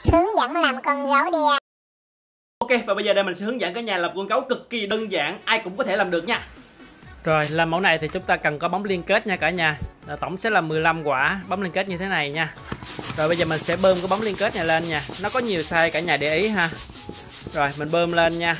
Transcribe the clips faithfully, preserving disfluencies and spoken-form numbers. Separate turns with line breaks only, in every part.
hướng dẫn làm con gấu đia.
Ok, và bây giờ đây mình sẽ hướng dẫn cả nhà làm con gấu cực kỳ đơn giản, ai cũng có thể làm được nha. Rồi, làm mẫu này thì chúng ta cần có bóng liên kết nha cả nhà. Tổng sẽ là mười lăm quả bóng liên kết như thế này nha. Rồi bây giờ mình sẽ bơm cái bóng liên kết này lên nha. Nó có nhiều size cả nhà để ý ha. Rồi mình bơm lên nha.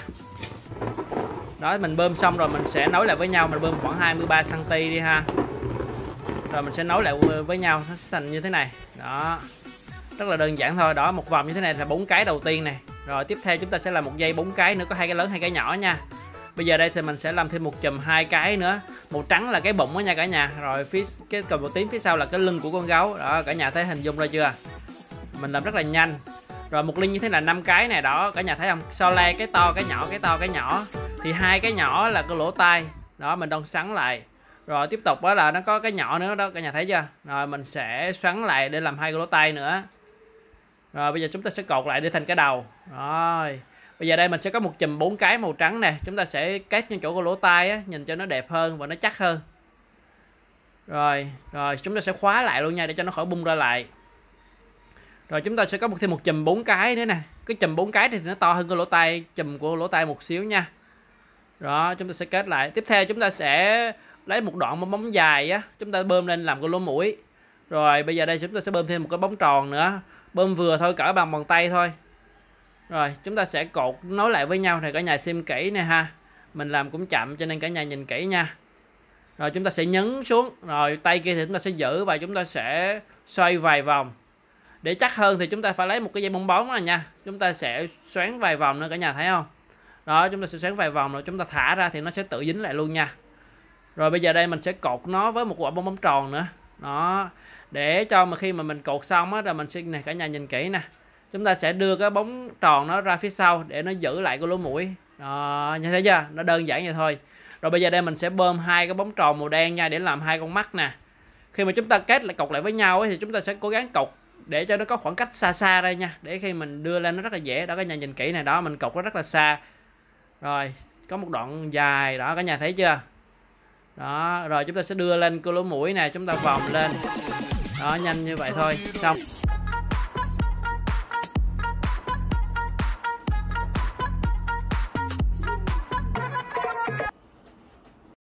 Đó, mình bơm xong rồi mình sẽ nối lại với nhau. Mình bơm khoảng hai mươi ba xăng ti mét đi ha. Rồi mình sẽ nối lại với nhau, nó sẽ thành như thế này. Đó, rất là đơn giản thôi. Đó, một vòng như thế này là bốn cái đầu tiên này. Rồi tiếp theo chúng ta sẽ làm một dây bốn cái nữa, có hai cái lớn hai cái nhỏ nha. Bây giờ đây thì mình sẽ làm thêm một chùm hai cái nữa. Màu trắng là cái bụng đó nha cả nhà. Rồi phía cái còn màu tím phía sau là cái lưng của con gấu. Đó, cả nhà thấy hình dung ra chưa? Mình làm rất là nhanh. Rồi một ly như thế là năm cái này, đó cả nhà thấy không? So le cái to cái nhỏ, cái to cái nhỏ. Thì hai cái nhỏ là cái lỗ tai. Đó, mình đong xoắn lại. Rồi tiếp tục đó là nó có cái nhỏ nữa đó, cả nhà thấy chưa? Rồi mình sẽ xoắn lại để làm hai cái lỗ tai nữa. Rồi bây giờ chúng ta sẽ cột lại để thành cái đầu. Rồi bây giờ đây mình sẽ có một chùm bốn cái màu trắng nè. Chúng ta sẽ kết những chỗ của lỗ tai á, nhìn cho nó đẹp hơn và nó chắc hơn. Rồi, rồi chúng ta sẽ khóa lại luôn nha, để cho nó khỏi bung ra lại. Rồi chúng ta sẽ có một thêm một chùm bốn cái nữa nè. Cái chùm bốn cái thì nó to hơn cái lỗ tai, chùm của lỗ tai một xíu nha. Đó, chúng ta sẽ kết lại. Tiếp theo chúng ta sẽ lấy một đoạn bóng, bóng dài á, chúng ta bơm lên làm cái lỗ mũi. Rồi bây giờ đây chúng ta sẽ bơm thêm một cái bóng tròn nữa. Bơm vừa thôi, cỡ bằng bàn tay thôi. Rồi chúng ta sẽ cột nối lại với nhau này, cả nhà xem kỹ nè ha. Mình làm cũng chậm cho nên cả nhà nhìn kỹ nha. Rồi chúng ta sẽ nhấn xuống. Rồi tay kia thì chúng ta sẽ giữ và chúng ta sẽ xoay vài vòng. Để chắc hơn thì chúng ta phải lấy một cái dây bong bóng này nha. Chúng ta sẽ xoắn vài vòng nữa, cả nhà thấy không? Đó, chúng ta sẽ xoắn vài vòng rồi chúng ta thả ra thì nó sẽ tự dính lại luôn nha. Rồi bây giờ đây mình sẽ cột nó với một quả bong bóng tròn nữa. Đó, để cho mà khi mà mình cột xong á, rồi mình sẽ này, cả nhà nhìn kỹ nè. Chúng ta sẽ đưa cái bóng tròn nó ra phía sau để nó giữ lại cái lỗ mũi. Đó, như thế chưa? Nó đơn giản vậy thôi. Rồi bây giờ đây mình sẽ bơm hai cái bóng tròn màu đen nha, để làm hai con mắt nè. Khi mà chúng ta kết lại cột lại với nhau ấy, thì chúng ta sẽ cố gắng cột để cho nó có khoảng cách xa xa đây nha, để khi mình đưa lên nó rất là dễ. Đó, cả nhà nhìn kỹ này, đó mình cột nó rất là xa. Rồi có một đoạn dài, đó cả nhà thấy chưa? Đó, rồi chúng ta sẽ đưa lên cái lỗ mũi nè, chúng ta vòng lên. Đó, nhanh như vậy thôi, xong.